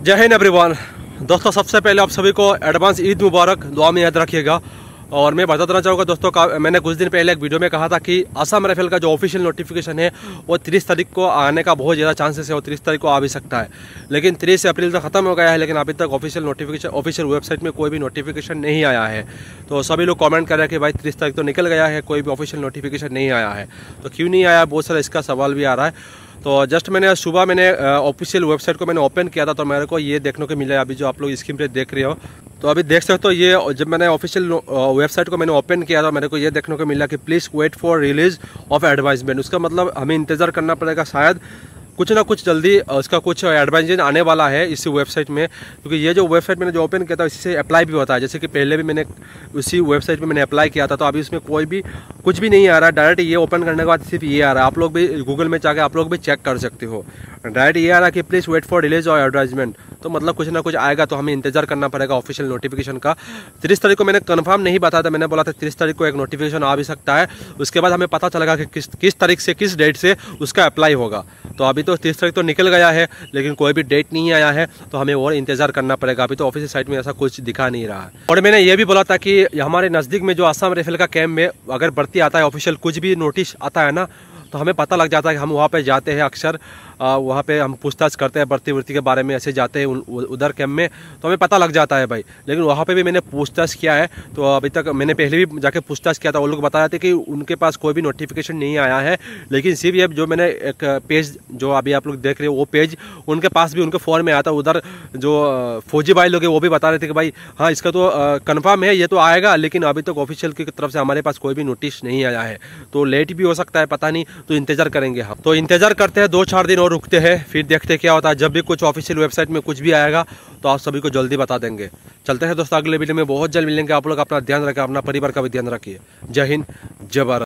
जय हिंद एवरीवन। दोस्तों, सबसे पहले आप सभी को एडवांस ईद मुबारक दुआ में याद रखिएगा। और मैं बता देना चाहूँगा दोस्तों मैंने कुछ दिन पहले एक वीडियो में कहा था कि असम राइफल का जो ऑफिशियल नोटिफिकेशन है वो 30 तारीख को आने का बहुत ज़्यादा चांसेस है और 30 तारीख को आ भी सकता है। लेकिन 30 अप्रैल तक ख़त्म हो गया है, लेकिन अभी तक ऑफिशियल वेबसाइट में कोई भी नोटिफिकेशन नहीं आया है। तो सभी लोग कमेंट कर रहे हैं कि भाई 30 तारीख तो निकल गया है, कोई भी ऑफिशियल नोटिफिकेशन नहीं आया है। तो क्यों नहीं आया, बहुत सारा इसका सवाल भी आ रहा है। तो जस्ट मैंने सुबह ऑफिशियल वेबसाइट को मैंने ओपन किया था, तो मेरे को ये देखने को मिला है अभी जो आप लोग स्क्रीन पे देख रहे हो। तो अभी देख सकते हो, ये जब मैंने ऑफिशियल वेबसाइट को मैंने ओपन किया था, मेरे को ये देखने को मिला कि please wait for release of advertisement. उसका मतलब हमें इंतज़ार करना पड़ेगा, शायद कुछ ना कुछ जल्दी उसका कुछ एडवर्टाइजमेंट आने वाला है इसी वेबसाइट में। क्योंकि ये जो वेबसाइट मैंने जो ओपन किया था इसी से अप्लाई भी होता है। जैसे कि पहले भी मैंने उसी वेबसाइट में मैंने अप्लाई किया था, तो अभी उसमें कोई भी कुछ भी नहीं आ रहा है। डायरेक्ट ये ओपन करने के बाद सिर्फ ये आ रहा है। आप लोग भी गूगल में जाकर आप लोग भी चेक कर सकते हो। डायरेक्ट ये आ रहा है कि प्लीज़ वेट फॉर रिलीज और एडवर्टाइजमेंट। तो मतलब कुछ ना कुछ आएगा, तो हमें इंतजार करना पड़ेगा ऑफिशियल नोटिफिकेशन का। 30 तारीख को मैंने कंफर्म नहीं बताया था, मैंने बोला था 30 तारीख को एक नोटिफिकेशन आ भी सकता है। उसके बाद हमें पता चलेगा कि किस तारीख से किस डेट से उसका अप्लाई होगा। तो अभी तो 30 तारीख तो निकल गया है, लेकिन कोई भी डेट नहीं आया है, तो हमें और इंतजार करना पड़ेगा। अभी तो ऑफिशियल साइट में ऐसा कुछ दिखा नहीं रहा है। और मैंने ये भी बोला था कि हमारे नज़दीक में जो असम राइफल का कैंप में अगर भर्ती आता है, ऑफिशियल कुछ भी नोटिस आता है ना, तो हमें पता लग जाता है कि हम वहाँ पे जाते हैं। अक्सर वहाँ पे हम पूछताछ करते हैं भर्ती के बारे में, ऐसे जाते हैं उधर कैंप में, तो हमें पता लग जाता है भाई। लेकिन वहाँ पे भी मैंने पूछताछ किया है, तो अभी तक मैंने पहले भी जाके पूछताछ किया था। वो लोग बता रहे थे कि उनके पास कोई भी नोटिफिकेशन नहीं आया है। लेकिन सिर्फ ये जो मैंने एक पेज जो अभी आप लोग देख रहे हो, वो पेज उनके पास भी उनके फ़ोन में आया था। उधर जो फौजी भाई लोग हैं वो भी बता रहे थे कि भाई हाँ, इसका तो कन्फर्म है, ये तो आएगा, लेकिन अभी तक ऑफिशियल की तरफ से हमारे पास कोई भी नोटिस नहीं आया है। तो लेट भी हो सकता है, पता नहीं, तो इंतजार करेंगे हम। तो इंतजार करते हैं, 2-4 दिन और रुकते हैं, फिर देखते हैं क्या होता है। जब भी कुछ ऑफिशियल वेबसाइट में कुछ भी आएगा तो आप सभी को जल्दी बता देंगे। चलते हैं दोस्तों, अगले वीडियो में बहुत जल्द मिलेंगे। आप लोग अपना ध्यान रखें, अपना परिवार का भी ध्यान रखिए। जय हिंद, जय भारत।